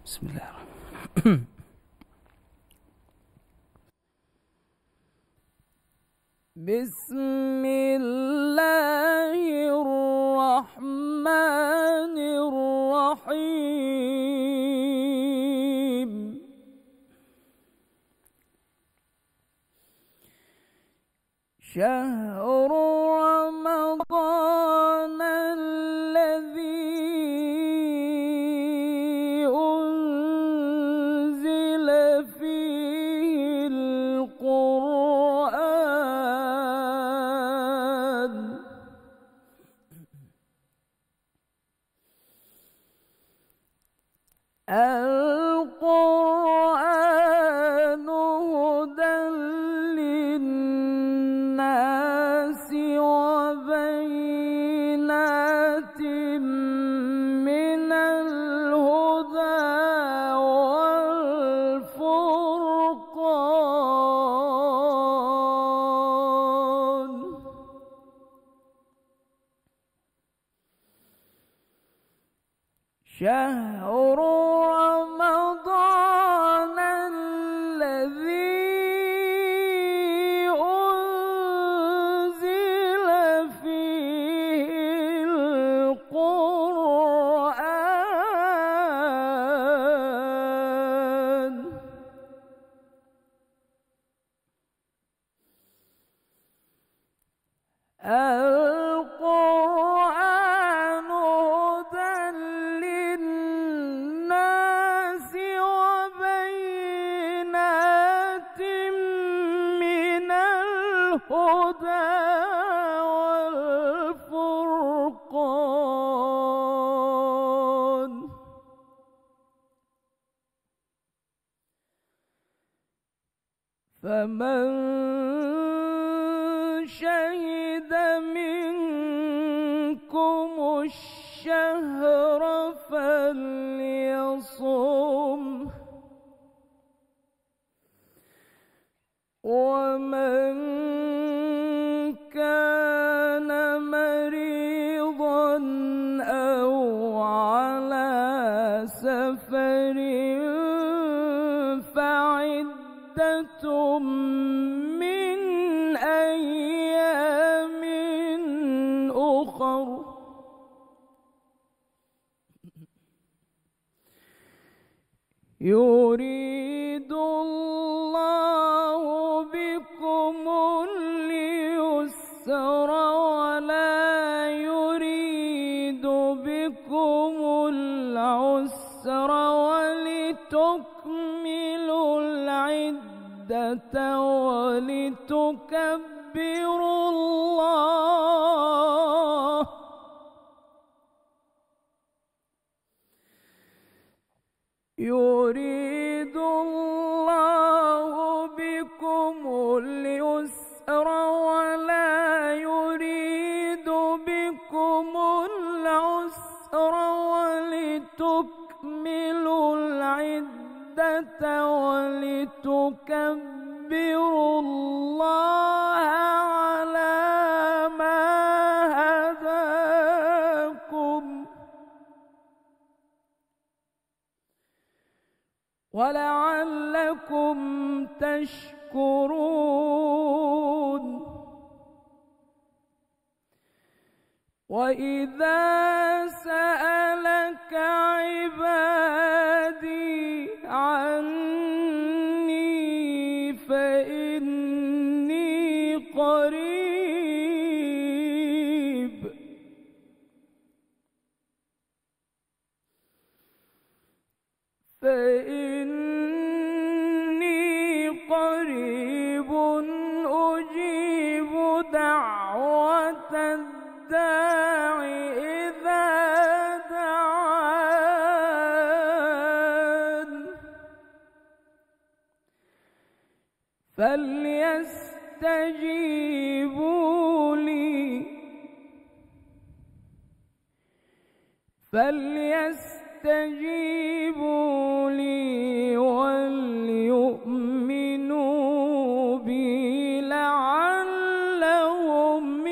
بسم الله الرحمن الرحيم. بسم الله الرحمن الرحيم. شهر رمضان الذي أنزل فيه القرآن هدى للناس وبينات من الهدى والفرقان. شهر رمضان الذي أنزل فيه القرآن هدى للناس وبينات من الهدى والفرقان. فمن شهد منكم الشهر فليصم، ومن كان مريضا أو على سفر فعدة من أيام أخر. يريد الله بكم اليسر ولا يريد بكم العسر ولتكملوا العدة ولتكبروا الله يريد الله بكم اليسر ولا يريد بكم العسر ولتكملوا العدة ولتكبروا الله على ما هداكم ولعلكم تشكرون. وإذا سألك عبادي عني فإني قريب أجيب دعوة الداع إذا دعان فليستجيبوا لي وليؤمنوا بي لعلهم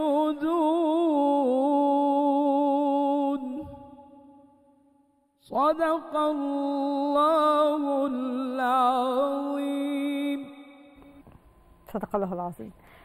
يرشدون. صدق صدق الله العظيم. صدق الله العظيم.